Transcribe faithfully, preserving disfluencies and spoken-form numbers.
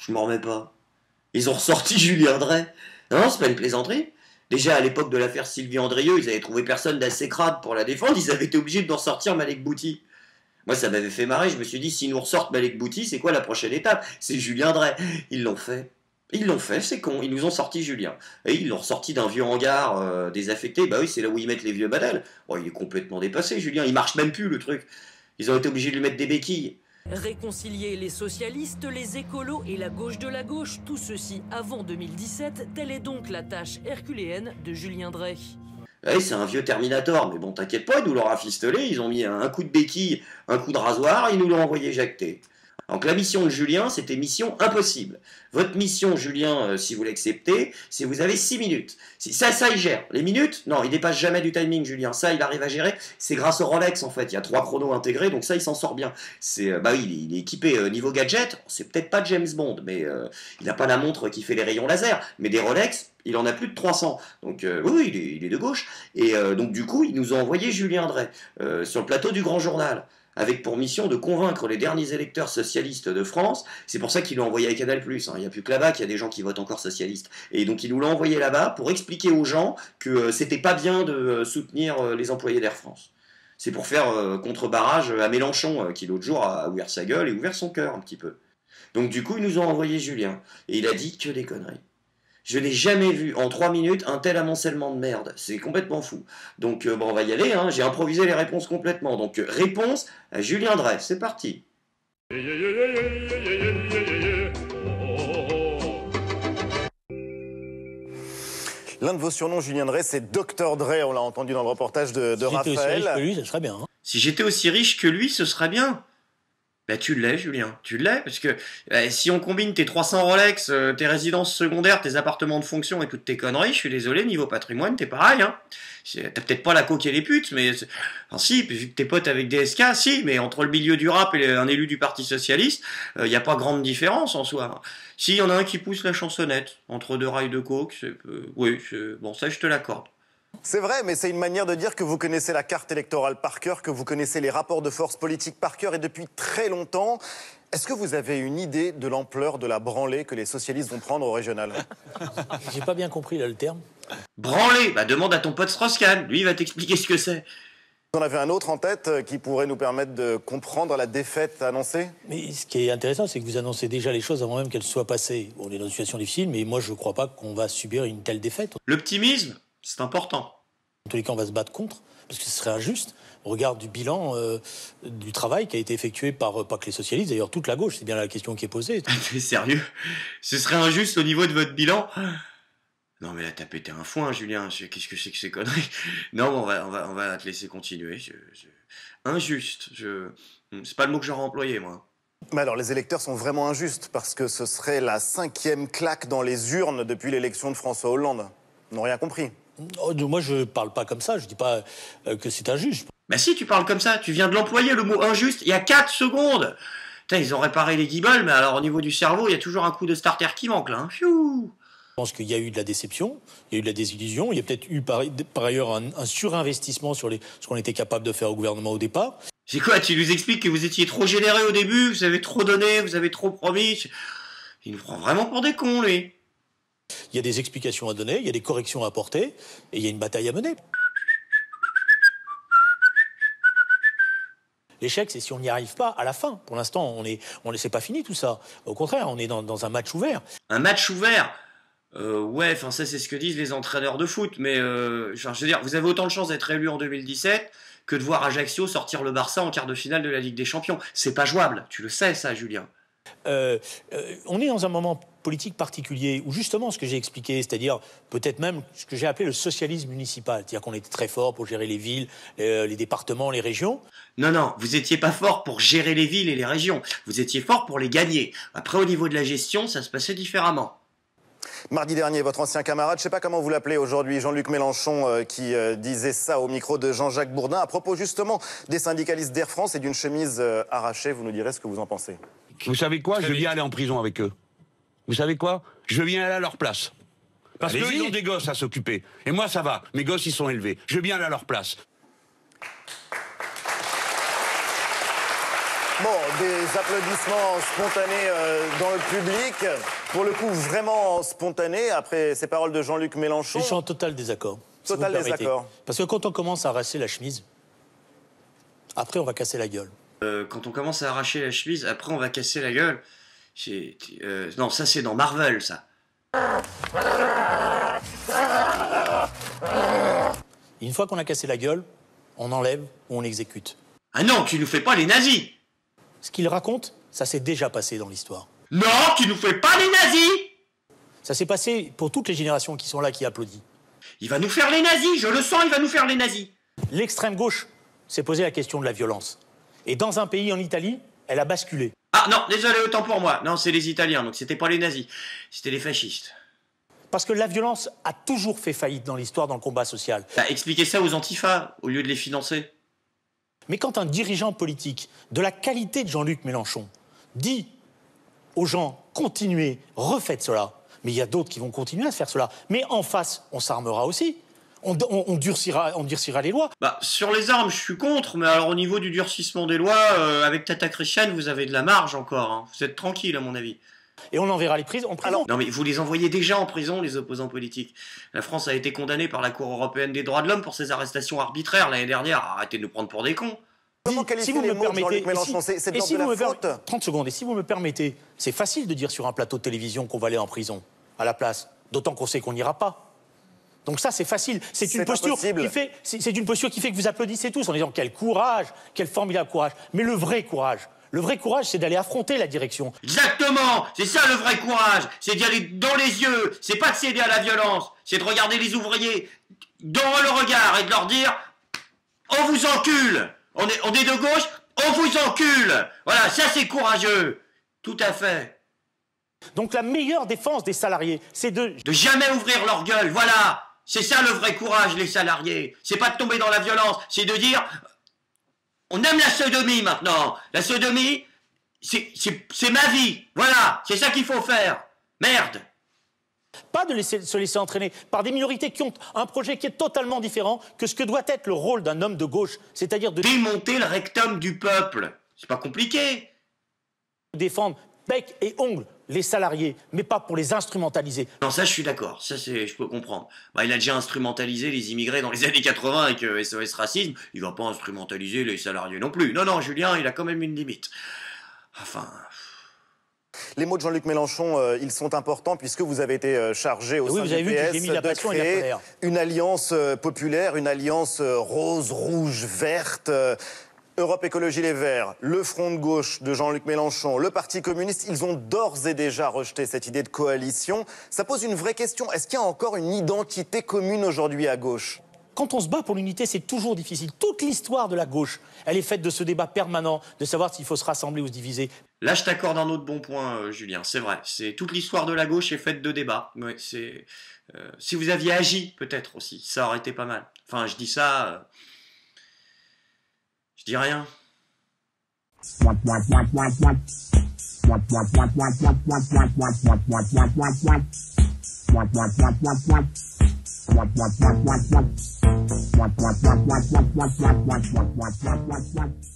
Je m'en remets pas. Ils ont ressorti Julien Drey. Non, c'est pas une plaisanterie. Déjà, à l'époque de l'affaire Sylvie Andrieux, ils avaient trouvé personne d'assez crade pour la défendre, ils avaient été obligés de nous ressortir Malek Bouti. Moi, ça m'avait fait marrer, je me suis dit, s'ils nous ressortent Malek Bouti, c'est quoi la prochaine étape? C'est Julien Drey. Ils l'ont fait. Ils l'ont fait, c'est con, ils nous ont sorti Julien. Et ils l'ont ressorti d'un vieux hangar euh, désaffecté, bah oui, c'est là où ils mettent les vieux badals. Oh, il est complètement dépassé, Julien, il marche même plus, le truc. Ils ont été obligés de lui mettre des béquilles. Réconcilier les socialistes, les écolos et la gauche de la gauche, tout ceci avant deux mille dix-sept, telle est donc la tâche herculéenne de Julien Drey. Ouais, c'est un vieux Terminator, mais bon, t'inquiète pas, ils nous l'ont rafistolé, ils ont mis un coup de béquille, un coup de rasoir, ils nous l'ont envoyé jacté. Donc la mission de Julien, c'était mission impossible. Votre mission, Julien, euh, si vous l'acceptez, c'est vous avez six minutes. Si, ça, ça, il gère. Les minutes, non, il dépasse jamais du timing, Julien. Ça, il arrive à gérer. C'est grâce au Rolex, en fait. Il y a trois chronos intégrés, donc ça, il s'en sort bien. C'est, euh, bah oui, il est, il est équipé euh, niveau gadget. C'est peut-être pas James Bond, mais euh, il n'a pas la montre qui fait les rayons laser. Mais des Rolex, il en a plus de trois cents. Donc euh, oui, oui, il est, il est de gauche. Et euh, donc du coup, ils nous ont envoyé Julien Drey euh, sur le plateau du Grand Journal, avec pour mission de convaincre les derniers électeurs socialistes de France. C'est pour ça qu'il l'a envoyé à Canal plus, hein. Il n'y a plus que là-bas qu'il y a des gens qui votent encore socialistes. Et donc il nous l'a envoyé là-bas pour expliquer aux gens que euh, c'était pas bien de euh, soutenir euh, les employés d'Air France. C'est pour faire euh, contre-barrage à Mélenchon, euh, qui l'autre jour a ouvert sa gueule et ouvert son cœur un petit peu. Donc du coup, ils nous ont envoyé Julien. Et il a dit que des conneries. Je n'ai jamais vu en trois minutes un tel amoncellement de merde. C'est complètement fou. Donc euh, bon, on va y aller, hein. J'ai improvisé les réponses complètement. Donc euh, réponse à Julien Drey, c'est parti. L'un de vos surnoms, Julien Drey, c'est docteur Drey, on l'a entendu dans le reportage de, de si Raphaël. Si j'étais aussi riche que lui, ce serait bien. Hein. Si j'étais aussi riche que lui, ce serait bien. Bah tu l'es, Julien, tu l'es, parce que bah, si on combine tes trois cents Rolex, euh, tes résidences secondaires, tes appartements de fonction et toutes tes conneries, je suis désolé, niveau patrimoine, t'es pareil, hein. T'as peut-être pas la coque et les putes, mais... Enfin si, vu que t'es potes avec D S K, si, mais entre le milieu du rap et un élu du Parti Socialiste, il euh, n'y a pas grande différence en soi. Si, il y en a un qui pousse la chansonnette, entre deux rails de coke, c'est... Euh, oui, bon, ça je te l'accorde. C'est vrai, mais c'est une manière de dire que vous connaissez la carte électorale par cœur, que vous connaissez les rapports de force politiques par cœur et depuis très longtemps. Est-ce que vous avez une idée de l'ampleur de la branlée que les socialistes vont prendre au régional? J'ai pas bien compris là le terme. Branlée? Bah demande à ton pote Strauss-Kahn, lui il va t'expliquer ce que c'est. Vous en avez un autre en tête qui pourrait nous permettre de comprendre la défaite annoncée? Mais ce qui est intéressant, c'est que vous annoncez déjà les choses avant même qu'elles soient passées. On est dans une situation difficile, mais moi je crois pas qu'on va subir une telle défaite. L'optimisme, c'est important. En tous les cas, on va se battre contre, parce que ce serait injuste. On regarde du bilan euh, du travail qui a été effectué par, pas que les socialistes, d'ailleurs toute la gauche, c'est bien la question qui est posée. T'es sérieux? Ce serait injuste au niveau de votre bilan? Non mais là t'as pété un foin, Julien, qu'est-ce que c'est que ces conneries? Non, on va, on va, on va te laisser continuer. Je, je... Injuste, je... c'est pas le mot que j'aurais employé, moi. Mais alors, les électeurs sont vraiment injustes, parce que ce serait la cinquième claque dans les urnes depuis l'élection de François Hollande. Ils n'ont rien compris. Oh, moi, je parle pas comme ça, je dis pas euh, que c'est injuste. Bah si, tu parles comme ça, tu viens de l'employer, le mot injuste, il y a quatre secondes. Putain, ils ont réparé les guibolles, mais alors au niveau du cerveau, il y a toujours un coup de starter qui manque, là. Hein. Fiou. Je pense qu'il y a eu de la déception, il y a eu de la désillusion, il y a peut-être eu par, par ailleurs un, un surinvestissement sur les, ce qu'on était capable de faire au gouvernement au départ. C'est quoi, tu nous expliques que vous étiez trop généreux au début, vous avez trop donné, vous avez trop promis. Il nous prend vraiment pour des cons, lui. Il y a des explications à donner, il y a des corrections à apporter, et il y a une bataille à mener. L'échec, c'est si on n'y arrive pas à la fin. Pour l'instant, on est, on c'est pas fini tout ça. Au contraire, on est dans, dans un match ouvert. Un match ouvert euh, ouais, enfin ça c'est ce que disent les entraîneurs de foot, mais euh, je veux dire, vous avez autant de chances d'être élu en deux mille dix-sept que de voir Ajaccio sortir le Barça en quart de finale de la Ligue des Champions. C'est pas jouable, tu le sais ça, Julien. Euh, euh, on est dans un moment politique particulier où justement ce que j'ai expliqué, c'est-à-dire peut-être même ce que j'ai appelé le socialisme municipal, c'est-à-dire qu'on était très fort pour gérer les villes, les, les départements, les régions. Non, non, vous étiez pas fort pour gérer les villes et les régions, vous étiez fort pour les gagner. Après, au niveau de la gestion, ça se passait différemment. Mardi dernier, votre ancien camarade, je ne sais pas comment vous l'appelez aujourd'hui, Jean-Luc Mélenchon, euh, qui euh, disait ça au micro de Jean-Jacques Bourdin, à propos justement des syndicalistes d'Air France et d'une chemise euh, arrachée. Vous nous direz ce que vous en pensez. Vous savez quoi? Je viens aller en prison avec eux. Vous savez quoi? Je viens aller à leur place. Parce qu'ils ont des gosses à s'occuper. Et moi, ça va. Mes gosses, ils sont élevés. Je viens aller à leur place. Bon, des applaudissements spontanés euh, dans le public. Pour le coup, vraiment spontanés, après ces paroles de Jean-Luc Mélenchon. Je suis en total désaccord. Si Total désaccord. Parce que quand on commence à arracher la chemise, après on va casser la gueule. Euh, quand on commence à arracher la chemise, après on va casser la gueule. Euh, non, ça c'est dans Marvel, ça. Et une fois qu'on a cassé la gueule, on enlève ou on exécute. Ah non, tu nous fais pas les nazis! Ce qu'il raconte, ça s'est déjà passé dans l'histoire. Non, tu nous fais pas les nazis! Ça s'est passé pour toutes les générations qui sont là, qui applaudissent. Il va nous faire les nazis, je le sens, il va nous faire les nazis. L'extrême gauche s'est posé la question de la violence. Et dans un pays, en Italie, elle a basculé. Ah non, désolé, autant pour moi. Non, c'est les Italiens, donc c'était pas les nazis. C'était les fascistes. Parce que la violence a toujours fait faillite dans l'histoire, dans le combat social. Bah, expliquez ça aux antifas, au lieu de les financer. Mais quand un dirigeant politique de la qualité de Jean-Luc Mélenchon dit aux gens, continuez, refaites cela, mais il y a d'autres qui vont continuer à faire cela. Mais en face, on s'armera aussi. On, on, on, durcira, on durcira les lois. Bah, sur les armes, je suis contre, mais alors au niveau du durcissement des lois, euh, avec Tata Christiane, vous avez de la marge encore. Hein. Vous êtes tranquille, à mon avis. Et on enverra les prisons en prison. Non mais vous les envoyez déjà en prison, les opposants politiques. La France a été condamnée par la Cour européenne des droits de l'homme pour ses arrestations arbitraires l'année dernière. Arrêtez de nous prendre pour des cons. Comment Si, qualifier si vous les me mots de permettez, Jean-Luc Mélenchon? si, C'est de et l'ordre si de vous la me per- faute. trente secondes. Et si vous me permettez, c'est facile de dire sur un plateau de télévision qu'on va aller en prison, à la place. D'autant qu'on sait qu'on n'ira pas. Donc ça, c'est facile. C'est une posture qui fait, c'est c'est une posture qui fait que vous applaudissez tous en disant quel courage, quel formidable courage. Mais le vrai courage, le vrai courage, c'est d'aller affronter la direction. Exactement, c'est ça le vrai courage. C'est d'y aller dans les yeux. C'est pas de céder à la violence. C'est de regarder les ouvriers dans le regard et de leur dire on vous encule. On est, on est de gauche, on vous encule. Voilà, ça c'est courageux. Tout à fait. Donc la meilleure défense des salariés, c'est de... De jamais ouvrir leur gueule, voilà. C'est ça le vrai courage, les salariés. C'est pas de tomber dans la violence, c'est de dire on aime la sodomie maintenant. La sodomie, c'est ma vie. Voilà, c'est ça qu'il faut faire. Merde. Pas de laisser, se laisser entraîner par des minorités qui ont un projet qui est totalement différent que ce que doit être le rôle d'un homme de gauche, c'est-à-dire de démonter le rectum du peuple. C'est pas compliqué. Défendre bec et ongles les salariés, mais pas pour les instrumentaliser. Non, ça je suis d'accord, ça c'est, je peux comprendre. Bah, il a déjà instrumentalisé les immigrés dans les années quatre-vingts avec euh, S O S Racisme, il va pas instrumentaliser les salariés non plus. Non, non, Julien, il a quand même une limite. Enfin... Les mots de Jean-Luc Mélenchon, euh, ils sont importants puisque vous avez été euh, chargé au oui, sein vous avez du vu P que S j'ai mis la de passion et la créer colère. une alliance euh, populaire, une alliance euh, rose, rouge, verte. euh, Europe Écologie Les Verts, le Front de Gauche de Jean-Luc Mélenchon, le Parti communiste, ils ont d'ores et déjà rejeté cette idée de coalition. Ça pose une vraie question. Est-ce qu'il y a encore une identité commune aujourd'hui à gauche ? Quand on se bat pour l'unité, c'est toujours difficile. Toute l'histoire de la gauche, elle est faite de ce débat permanent, de savoir s'il faut se rassembler ou se diviser. Là, je t'accorde un autre bon point, euh, Julien. C'est vrai. C'est toute l'histoire de la gauche est faite de débats. Ouais, c'est euh, si vous aviez agi, peut-être aussi, ça aurait été pas mal. Enfin, je dis ça. Euh... Je dis rien. What, what, what, what, what, what, what, what, what, what, what, what, what, what, what.